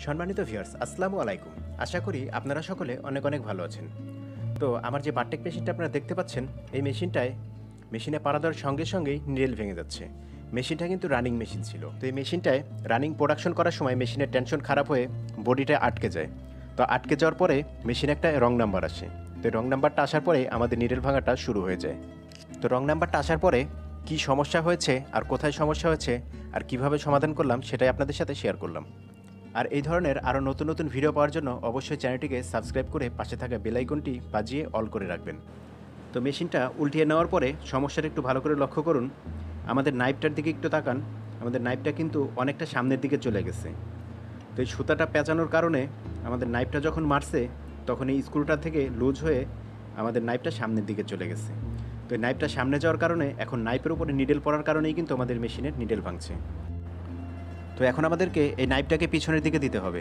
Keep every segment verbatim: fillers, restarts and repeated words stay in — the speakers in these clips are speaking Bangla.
সম্মানিত ভিউয়ার্স, আসসালামু আলাইকুম। আশা করি আপনারা সকলে অনেক অনেক ভালো আছেন। তো আমার যে বারটেক মেশিনটা আপনারা দেখতে পাচ্ছেন, এই মেশিনটায় মেশিনে পাড়া দেওয়ার সঙ্গে সঙ্গেই নিডেল ভেঙে যাচ্ছে। মেশিনটা কিন্তু রানিং মেশিন ছিল। তো এই মেশিনটায় রানিং প্রোডাকশন করার সময় মেশিনের টেনশন খারাপ হয়ে বডিটা আটকে যায়। তো আটকে যাওয়ার পরে মেশিনে একটা রং নাম্বার আসে। তো এই রং নাম্বারটা আসার পরে আমাদের নিডেল ভাঙাটা শুরু হয়ে যায়। তো রং নাম্বারটা আসার পরে কী সমস্যা হয়েছে আর কোথায় সমস্যা হয়েছে আর কিভাবে সমাধান করলাম সেটাই আপনাদের সাথে শেয়ার করলাম। আর এই ধরনের আরও নতুন নতুন ভিডিও পাওয়ার জন্য অবশ্যই চ্যানেলটিকে সাবস্ক্রাইব করে পাশে থাকা বেল আইকনটি বাজিয়ে অল করে রাখবেন। তো মেশিনটা উল্টিয়ে নেওয়ার পরে সমস্যাটা একটু ভালো করে লক্ষ্য করুন। আমাদের নাইফটার দিকে একটু তাকান। আমাদের নাইফটা কিন্তু অনেকটা সামনের দিকে চলে গেছে। তো এই সুতাটা পেঁচানোর কারণে আমাদের নাইফটা যখন মারছে তখন এই স্ক্রুটা থেকে লুজ হয়ে আমাদের নাইফটা সামনের দিকে চলে গেছে। তো এই নাইফটা সামনে যাওয়ার কারণে এখন নাইফের উপরে নিডেল পড়ার কারণেই কিন্তু আমাদের মেশিনের নিডেল ভাঙছে। তো এখন আমাদেরকে এই নাইফটাকে পিছনের দিকে দিতে হবে।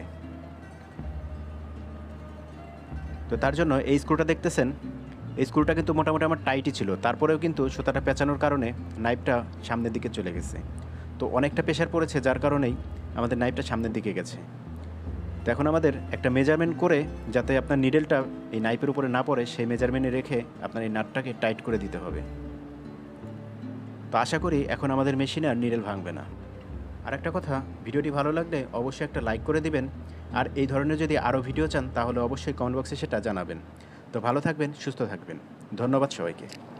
তো তার জন্য এই স্ক্রুটা দেখতেছেন, এই স্ক্রুটা কিন্তু মোটামুটি আমার টাইটই ছিল, তারপরেও কিন্তু সুতাটা পেঁচানোর কারণে নাইফটা সামনের দিকে চলে গেছে। তো অনেকটা প্রেশার পড়েছে, যার কারণেই আমাদের নাইফটা সামনের দিকে গেছে। তো এখন আমাদের একটা মেজারমেন্ট করে যাতে আপনার নিডেলটা এই নাইফের উপরে না পড়ে সেই মেজারমেন্টে রেখে আপনার এই নাটটাকে টাইট করে দিতে হবে। তো আশা করি এখন আমাদের মেশিনে আর নিডেল ভাঙবে না। আর একটা কথা, ভিডিওটি ভালো লাগলে অবশ্যই একটা লাইক করে দিবেন। আর এই ধরনের যদি আরও ভিডিও চান তাহলে অবশ্যই কমেন্ট বক্সে সেটা জানাবেন। তো ভালো থাকবেন, সুস্থ থাকবেন। ধন্যবাদ সবাইকে।